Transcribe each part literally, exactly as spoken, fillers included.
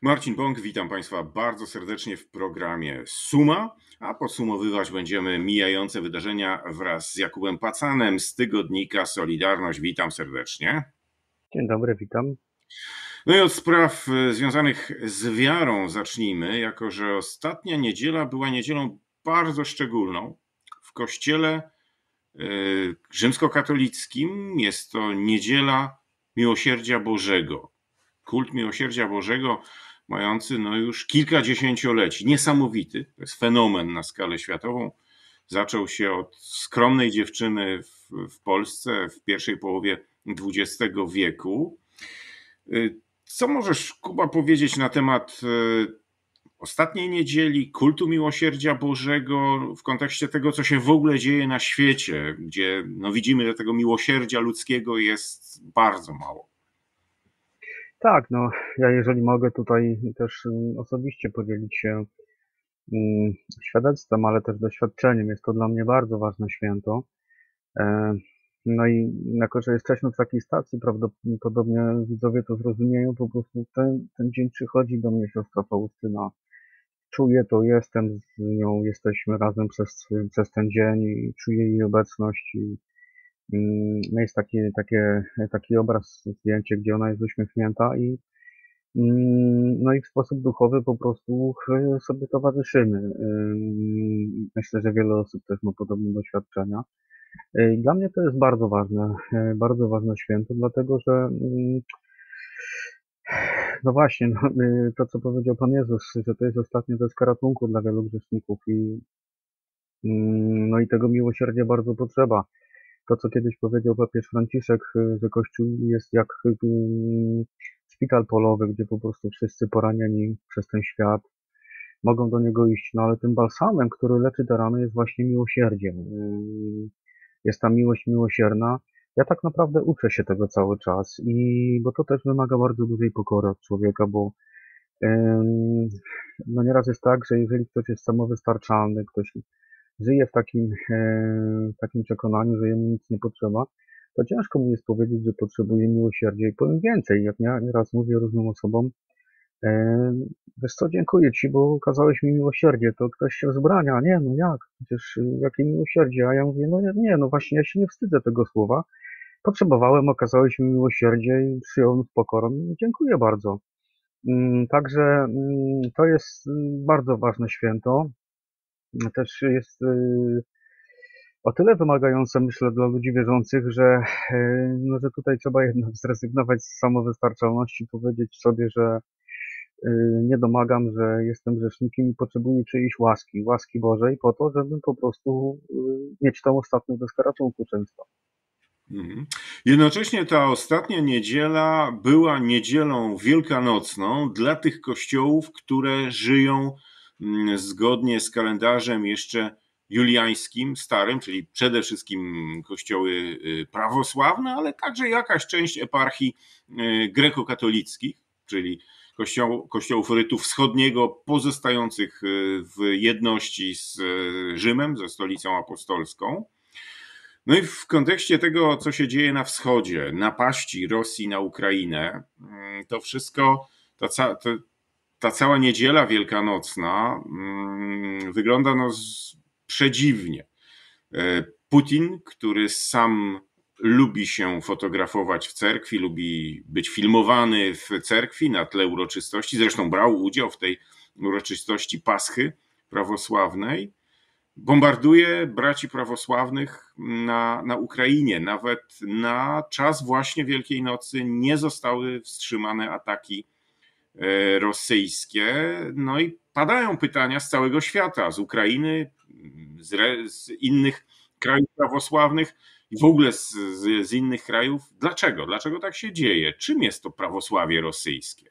Marcin Bąk, witam Państwa bardzo serdecznie w programie Suma, a podsumowywać będziemy mijające wydarzenia wraz z Jakubem Pacanem z tygodnika Solidarność. Witam serdecznie. Dzień dobry, witam. No i od spraw e, związanych z wiarą zacznijmy, jako że ostatnia niedziela była niedzielą bardzo szczególną. W kościele e, rzymskokatolickim jest to niedziela Miłosierdzia Bożego. Kult Miłosierdzia Bożego mający no już kilkadziesięcioleci. Niesamowity, to jest fenomen na skalę światową. Zaczął się od skromnej dziewczyny w, w Polsce w pierwszej połowie dwudziestego wieku. Co możesz, Kuba, powiedzieć na temat ostatniej niedzieli, kultu Miłosierdzia Bożego w kontekście tego, co się w ogóle dzieje na świecie, gdzie no widzimy, że tego miłosierdzia ludzkiego jest bardzo mało? Tak, no ja jeżeli mogę tutaj też mm, osobiście podzielić się mm, świadectwem, ale też doświadczeniem. Jest to dla mnie bardzo ważne święto. E, No i jako, że jesteśmy w takiej stacji, prawdopodobnie widzowie to zrozumieją, po prostu ten, ten dzień przychodzi do mnie siostra Faustyna. Czuję to, jestem z nią, jesteśmy razem przez, przez ten dzień i czuję jej obecność. I, mm, no jest taki, takie, taki obraz, zdjęcie, gdzie ona jest uśmiechnięta i Mm, No i w sposób duchowy po prostu ch- sobie towarzyszymy. Ym, Myślę, że wiele osób też ma podobne doświadczenia. Y, Dla mnie to jest bardzo ważne, y, bardzo ważne święto, dlatego że mm, no właśnie, no, y, to co powiedział Pan Jezus, że to jest ostatnia deska ratunku dla wielu grzeszników i mm, no i tego miłosierdzia bardzo potrzeba. To, co kiedyś powiedział papież Franciszek, y, że Kościół jest jak y, szpital polowy, gdzie po prostu wszyscy poranieni przez ten świat mogą do niego iść, no ale tym balsamem, który leczy te rany, jest właśnie miłosierdzie. Yy, Jest ta miłość miłosierna. Ja tak naprawdę uczę się tego cały czas i bo to też wymaga bardzo dużej pokory od człowieka, bo ym, no nieraz jest tak, że jeżeli ktoś jest samowystarczalny, ktoś żyje w takim, e, w takim przekonaniu, że jemu nic nie potrzeba, to ciężko mu jest powiedzieć, że potrzebuje miłosierdzia. I powiem więcej, jak ja nieraz mówię różnym osobom, e, wiesz co, dziękuję ci, bo okazałeś mi miłosierdzie, to ktoś się wzbrania, nie, no jak, przecież y, jakie miłosierdzie, a ja mówię, no nie, nie, no właśnie, ja się nie wstydzę tego słowa, potrzebowałem, okazałeś mi miłosierdzie i przyjąłem z pokorą, dziękuję bardzo. Mm, Także mm, to jest mm, bardzo ważne święto, też jest y, o tyle wymagające, myślę, dla ludzi wierzących, że, e, no, że tutaj trzeba jednak zrezygnować z samowystarczalności, powiedzieć sobie, że y, nie domagam, że jestem grzesznikiem i potrzebuję czyjejś łaski, łaski Bożej po to, żeby po prostu y, mieć tą ostatnią deskę ratunku często. Mhm. Jednocześnie ta ostatnia niedziela była niedzielą wielkanocną dla tych kościołów, które żyją mm, zgodnie z kalendarzem jeszcze juliańskim, starym, czyli przede wszystkim kościoły y, prawosławne, ale także jakaś część eparchii y, grekokatolickich, czyli kościoł, kościołów rytu wschodniego pozostających y, w jedności z y, Rzymem, ze stolicą apostolską. No i w kontekście tego, co się dzieje na wschodzie, napaści Rosji na Ukrainę, mm, to wszystko, ta, ca, ta, ta cała niedziela wielkanocna mm, wygląda no z, przedziwnie. E, Putin, który sam lubi się fotografować w cerkwi, lubi być filmowany w cerkwi na tle uroczystości, zresztą brał udział w tej uroczystości Paschy prawosławnej, bombarduje braci prawosławnych na, na Ukrainie. Nawet na czas właśnie Wielkiej Nocy nie zostały wstrzymane ataki e, rosyjskie. No i padają pytania z całego świata, z Ukrainy, z, re, z innych krajów prawosławnych i w ogóle z, z, z innych krajów. Dlaczego? Dlaczego tak się dzieje? Czym jest to prawosławie rosyjskie?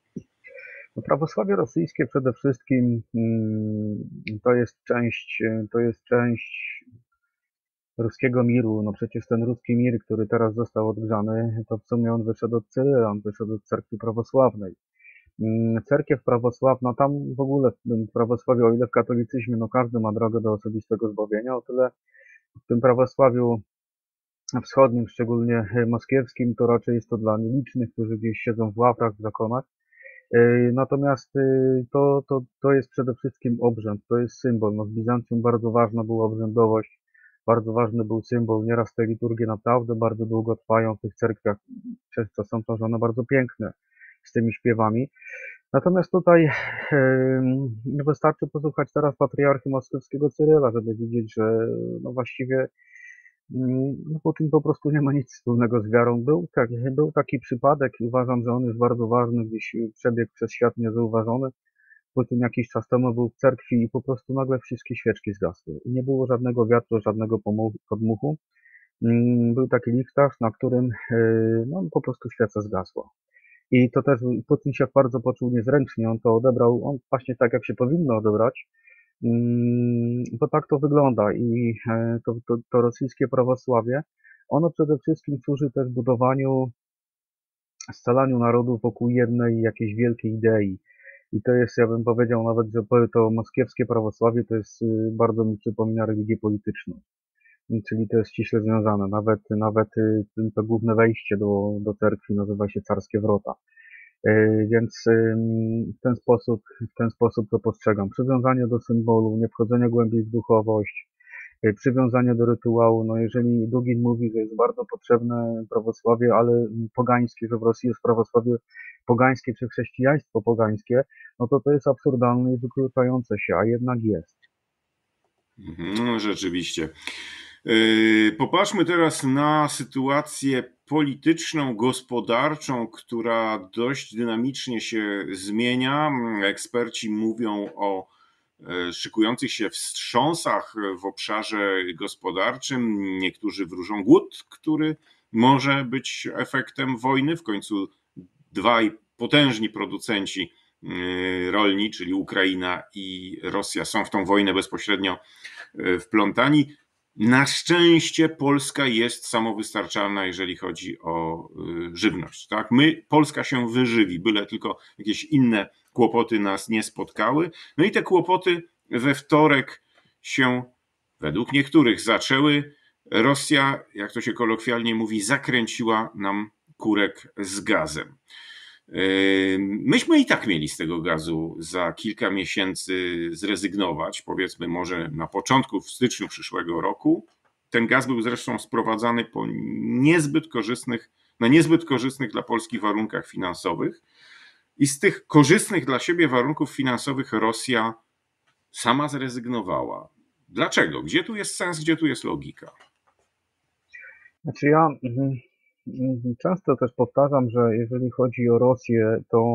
No, prawosławie rosyjskie przede wszystkim mm, to jest część, to jest część ruskiego miru. No przecież ten ruski mir, który teraz został odgrzany, to w sumie on wyszedł od Cyryla, on wyszedł od cerkwi prawosławnej. Mm, Cerkiew prawosławna, tam w ogóle w prawosławiu, o ile w katolicyzmie, no każdy ma drogę do osobistego zbawienia, o tyle w tym prawosławiu wschodnim, szczególnie moskiewskim, to raczej jest to dla nielicznych, którzy gdzieś siedzą w ławrach, w zakonach. Yy, Natomiast yy, to, to, to jest przede wszystkim obrzęd, to jest symbol. No, w Bizancjum bardzo ważna była obrzędowość, bardzo ważny był symbol. Nieraz te liturgie naprawdę bardzo długo trwają w tych cerkwiach, przez co są tworzone bardzo piękne z tymi śpiewami. Natomiast tutaj yy, wystarczy posłuchać teraz patriarchy moskiewskiego Cyryla, żeby widzieć, że no właściwie mm, no Putin po prostu nie ma nic wspólnego z wiarą. Był, tak, był taki przypadek i uważam, że on jest bardzo ważny, gdzieś przebiegł przez świat niezauważony. Putin jakiś czas temu był w cerkwi i po prostu nagle wszystkie świeczki zgasły. I nie było żadnego wiatru, żadnego pomu- podmuchu. Mm, Był taki lichtarz, na którym yy, no, po prostu świeca zgasła. I to też Putin się bardzo poczuł niezręcznie, on to odebrał, on właśnie tak jak się powinno odebrać, mm, bo tak to wygląda i e, to, to, to rosyjskie prawosławie, ono przede wszystkim służy też budowaniu, scalaniu narodu wokół jednej jakiejś wielkiej idei. I to jest, ja bym powiedział nawet, że to moskiewskie prawosławie to jest, y, bardzo mi przypomina religię polityczną. Czyli to jest ściśle związane. Nawet, nawet y, to główne wejście do, do cerkwi nazywa się Carskie Wrota. Yy, Więc ym, w ten sposób, w ten sposób to postrzegam. Przywiązanie do symbolu, nie wchodzenie głębiej w duchowość, yy, przywiązanie do rytuału. No jeżeli Dugin mówi, że jest bardzo potrzebne prawosławie, ale pogańskie, że w Rosji jest prawosławie pogańskie czy chrześcijaństwo pogańskie, no to to jest absurdalne i wykluczające się, a jednak jest. Mhm, no, rzeczywiście. Yy, Popatrzmy teraz na sytuację polityczną, gospodarczą, która dość dynamicznie się zmienia. Eksperci mówią o e, szykujących się wstrząsach w obszarze gospodarczym. Niektórzy wróżą głód, który może być efektem wojny. W końcu dwaj potężni producenci yy, rolni, czyli Ukraina i Rosja, są w tą wojnę bezpośrednio wplątani. Na szczęście Polska jest samowystarczalna, jeżeli chodzi o żywność. Tak? My, Polska się wyżywi, byle tylko jakieś inne kłopoty nas nie spotkały. No i te kłopoty we wtorek się według niektórych zaczęły. Rosja, jak to się kolokwialnie mówi, zakręciła nam kurek z gazem. Myśmy i tak mieli z tego gazu za kilka miesięcy zrezygnować, powiedzmy może na początku, w styczniu przyszłego roku. Ten gaz był zresztą sprowadzany po niezbyt korzystnych, na niezbyt korzystnych dla Polski warunkach finansowych. I z tych korzystnych dla siebie warunków finansowych Rosja sama zrezygnowała. Dlaczego? Gdzie tu jest sens, gdzie tu jest logika? Znaczy ja mhm, mhm, często też powtarzam, że jeżeli chodzi o Rosję, to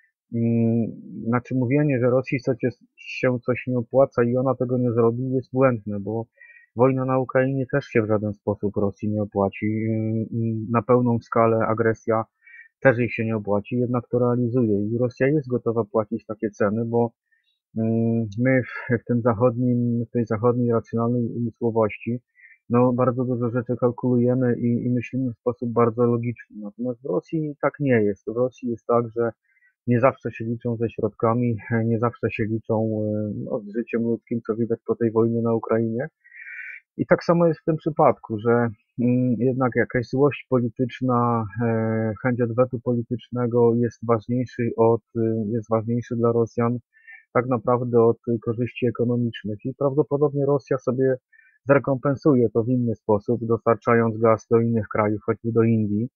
mm, znaczy mówienie, że Rosji chcecie się coś nie opłaca i ona tego nie zrobi, jest błędne, bo wojna na Ukrainie też się w żaden sposób Rosji nie opłaci. Mm, Na pełną skalę agresja też jej się nie opłaci, jednak to realizuje i Rosja jest gotowa płacić takie ceny, bo mm, my w, w tym zachodnim, w tej zachodniej racjonalnej umysłowości no bardzo dużo rzeczy kalkulujemy i, i myślimy w sposób bardzo logiczny. Natomiast w Rosji tak nie jest. W Rosji jest tak, że nie zawsze się liczą ze środkami, nie zawsze się liczą e, no, z życiem ludzkim, co widać po tej wojnie na Ukrainie. I tak samo jest w tym przypadku, że mm, jednak jakaś złość polityczna, e, chęć odwetu politycznego jest ważniejszy od, y, jest ważniejszy dla Rosjan tak naprawdę od korzyści ekonomicznych. I prawdopodobnie Rosja sobie zrekompensuje to w inny sposób, dostarczając gaz do innych krajów, choćby do Indii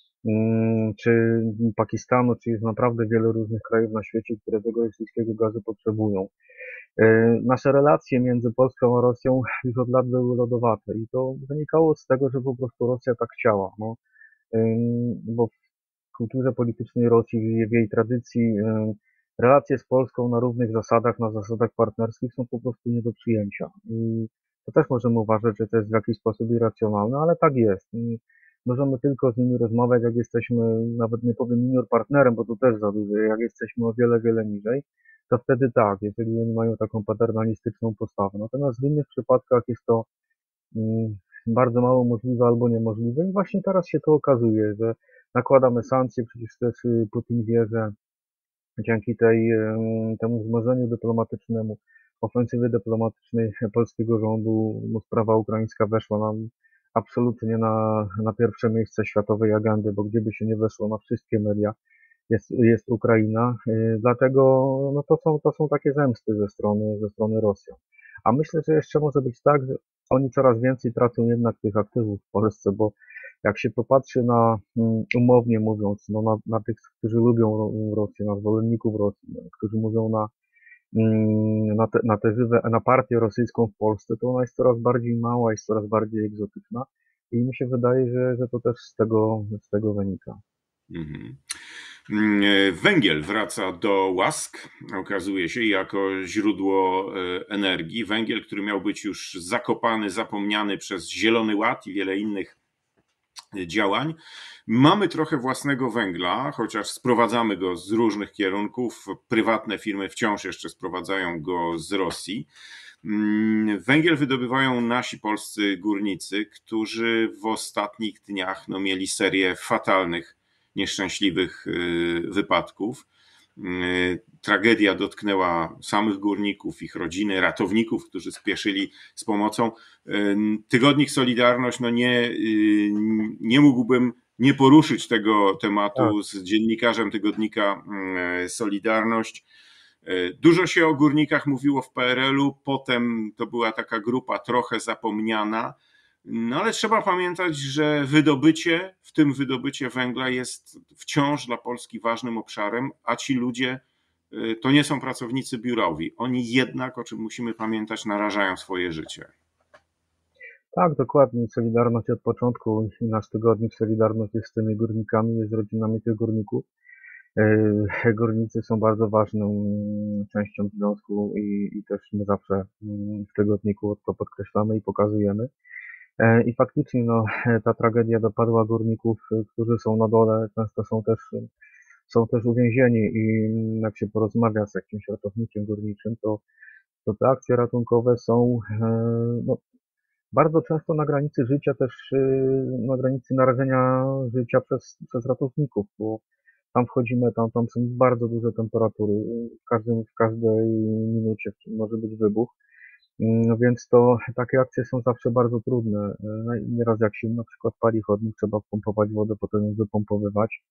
mm, czy Pakistanu, czy jest naprawdę wiele różnych krajów na świecie, które tego rosyjskiego gazu potrzebują. E, Nasze relacje między Polską a Rosją już od lat były lodowate i to wynikało z tego, że po prostu Rosja tak chciała. No, ym, bo w kulturze politycznej Rosji, w jej tradycji, ym, relacje z Polską na równych zasadach, na zasadach partnerskich są po prostu nie do przyjęcia. I to też możemy uważać, że to jest w jakiś sposób irracjonalne, ale tak jest. I możemy tylko z nimi rozmawiać, jak jesteśmy, nawet nie powiem junior partnerem, bo to też za dużo, jak jesteśmy o wiele, wiele niżej, to wtedy tak, jeżeli oni mają taką paternalistyczną postawę. Natomiast w innych przypadkach jest to mm, bardzo mało możliwe albo niemożliwe i właśnie teraz się to okazuje, że nakładamy sankcje, przecież też y, Putin wie, że dzięki tej, em, temu wzmożeniu dyplomatycznemu, ofensywy dyplomatycznej polskiego rządu, no, sprawa ukraińska weszła nam absolutnie na, na pierwsze miejsce światowej agendy, bo gdzie by się nie weszło na wszystkie media, jest, jest Ukraina. Y, Dlatego no to są, to są takie zemsty ze strony, ze strony Rosjan. A myślę, że jeszcze może być tak, że oni coraz więcej tracą jednak tych aktywów w Polsce, bo jak się popatrzy na, mm, umownie mówiąc, no na, na tych, którzy lubią Ro- Rosję, na zwolenników Rosji, no, którzy mówią na, mm, na, te, na te żywe, na partię rosyjską w Polsce, to ona jest coraz bardziej mała, jest coraz bardziej egzotyczna i mi się wydaje, że, że to też z tego, z tego wynika. Mhm. Mm, Węgiel wraca do łask, okazuje się, jako źródło e, energii. Węgiel, który miał być już zakopany, zapomniany przez Zielony Ład i wiele innych działań. Mamy trochę własnego węgla, chociaż sprowadzamy go z różnych kierunków. Prywatne firmy wciąż jeszcze sprowadzają go z Rosji. Mm, Węgiel wydobywają nasi polscy górnicy, którzy w ostatnich dniach no, mieli serię fatalnych, nieszczęśliwych y, wypadków. Y, Tragedia dotknęła samych górników, ich rodziny, ratowników, którzy spieszyli z pomocą. Y, Tygodnik Solidarność, no nie, y, nie mógłbym nie poruszyć tego Tak, tematu z dziennikarzem tygodnika y, Solidarność. Dużo się o górnikach mówiło w P R L-u, potem to była taka grupa trochę zapomniana, no ale trzeba pamiętać, że wydobycie, w tym wydobycie węgla jest wciąż dla Polski ważnym obszarem, a ci ludzie y, to nie są pracownicy biurowi. Oni jednak, o czym musimy pamiętać, narażają swoje życie. tak, dokładnie. Solidarność od początku i nasz tygodnik Solidarność jest z tymi górnikami, jest z rodzinami tych górników. E, Górnicy są bardzo ważną mm, częścią związku i, i też my zawsze mm, w tygodniku to podkreślamy i pokazujemy. E, I faktycznie no, ta tragedia dopadła górników, y, którzy są na dole, często są też, są też uwięzieni i mm, jak się porozmawia z jakimś ratownikiem górniczym, to, to te akcje ratunkowe są e, no, bardzo często na granicy życia też, y, na granicy narażenia życia przez, przez ratowników, bo tam wchodzimy, tam, tam są bardzo duże temperatury, w każdym, w każdej minucie może być wybuch. No więc to takie akcje są zawsze bardzo trudne. No i nieraz jak się na przykład pali chodnik, trzeba pompować wodę, potem ją wypompowywać.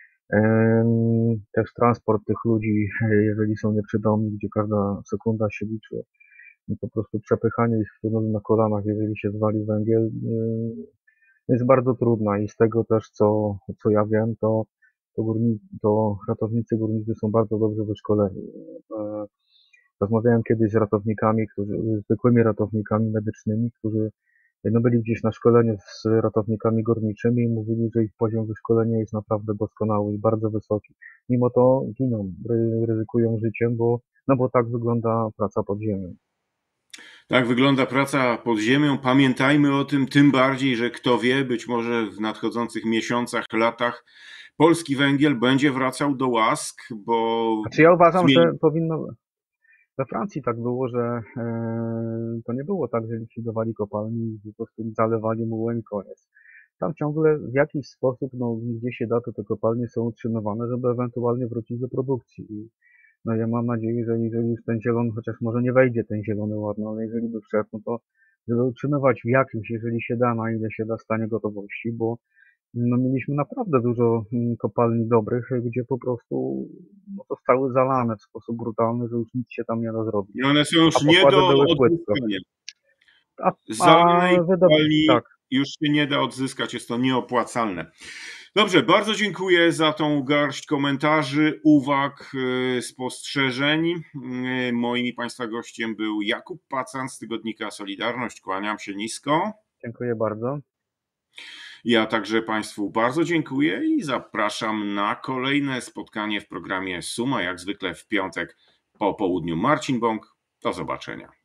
Em, Też transport tych ludzi, jeżeli są nieprzytomni, gdzie każda sekunda się liczy, no po prostu przepychanie ich w tunelu na kolanach, jeżeli się zwali węgiel, y, jest bardzo trudna i z tego też, co, co ja wiem, to, to, górni, to ratownicy górnicy są bardzo dobrze wyszkoleni. E, Rozmawiałem kiedyś z ratownikami, którzy, zwykłymi ratownikami medycznymi, którzy no, byli gdzieś na szkoleniu z ratownikami górniczymi i mówili, że ich poziom wyszkolenia jest naprawdę doskonały i bardzo wysoki. Mimo to giną, ry- ryzykują życiem, bo, no bo tak wygląda praca pod ziemią. Tak wygląda praca pod ziemią. Pamiętajmy o tym, tym bardziej, że kto wie, być może w nadchodzących miesiącach, latach polski węgiel będzie wracał do łask, bo Znaczy ja uważam, że zmieni. powinno, we Francji tak było, że e, to nie było tak, że likwidowali kopalni i po prostu zalewali mułem i koniec. Tam ciągle w jakiś sposób, no gdzie się da, to te kopalnie są utrzymywane, żeby ewentualnie wrócić do produkcji. I no ja mam nadzieję, że jeżeli już ten zielony, chociaż może nie wejdzie ten zielony ład, no ale jeżeli by wszedł, no to żeby utrzymywać w jakimś, jeżeli się da, na ile się da, stanie gotowości, bo no mieliśmy naprawdę dużo mm, kopalni dobrych, gdzie po prostu no, zostały zalane w sposób brutalny, że już nic się tam nie da zrobić. I one są A już nie pokłady do były płytko. odzyskania. A, a Zalanej wydob... kopalni tak, już się nie da odzyskać, jest to nieopłacalne. Dobrze, bardzo dziękuję za tą garść komentarzy, uwag, y, spostrzeżeń. Y, Moim i Państwa gościem był Jakub Pacan z tygodnika Solidarność. Kłaniam się nisko. dziękuję bardzo. Ja także Państwu bardzo dziękuję i zapraszam na kolejne spotkanie w programie Suma, jak zwykle w piątek po południu. Marcin Bąk, do zobaczenia.